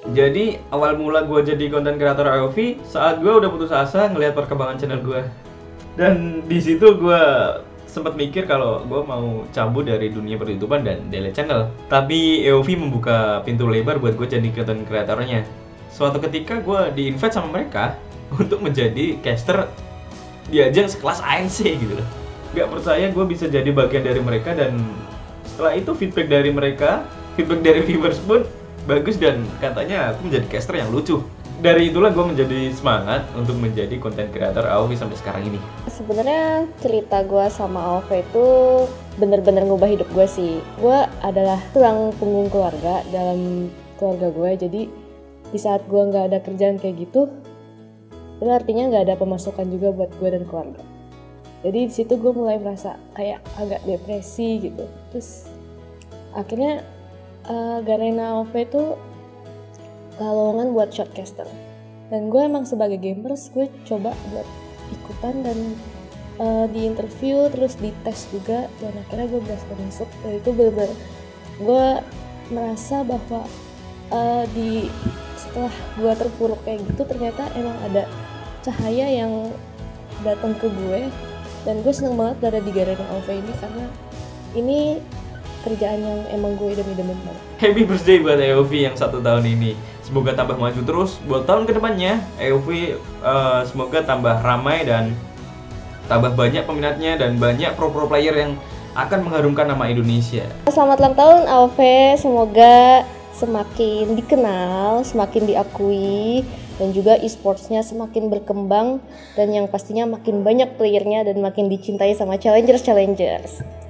Jadi awal mula gue jadi konten kreator AOV saat gue udah putus asa ngelihat perkembangan channel gue. Dan di situ gue sempat mikir kalau gue mau cabut dari dunia per-YouTuber dan delete channel. Tapi AOV membuka pintu lebar buat gue jadi konten kreatornya. Suatu ketika gue di-invite sama mereka untuk menjadi caster di ajang sekelas ANC gitu loh. Gak percaya gue bisa jadi bagian dari mereka, dan setelah itu feedback dari mereka, feedback dari viewers pun bagus dan katanya aku menjadi caster yang lucu. Dari itulah gue menjadi semangat untuk menjadi konten kreator AOV sampai sekarang ini. Sebenarnya cerita gue sama AOV itu bener-bener ngubah hidup gue sih. Gue adalah tulang punggung keluarga dalam keluarga gue. Jadi di saat gue nggak ada kerjaan kayak gitu, itu artinya nggak ada pemasukan juga buat gue dan keluarga. Jadi di situ gue mulai merasa kayak agak depresi gitu. Terus akhirnya Garena AOV itu lowongan buat shortcaster, dan gue emang sebagai gamers gue coba buat ikutan dan di interview terus dites juga, dan akhirnya gue berhasil masuk. Dan itu benar-benar gue merasa bahwa setelah gue terpuruk kayak gitu ternyata emang ada cahaya yang datang ke gue, dan gue seneng banget berada di Garena AOV ini karena ini kerjaan yang emang gue idam-idamin banget. Happy birthday buat AOV yang 1 tahun ini. Semoga tambah maju terus buat tahun kedepannya. AOV semoga tambah ramai dan tambah banyak peminatnya dan banyak pro player yang akan mengharumkan nama Indonesia. Selamat ulang tahun AOV, semoga semakin dikenal, semakin diakui, dan juga e-sportsnya semakin berkembang, dan yang pastinya makin banyak playernya dan makin dicintai sama challengers.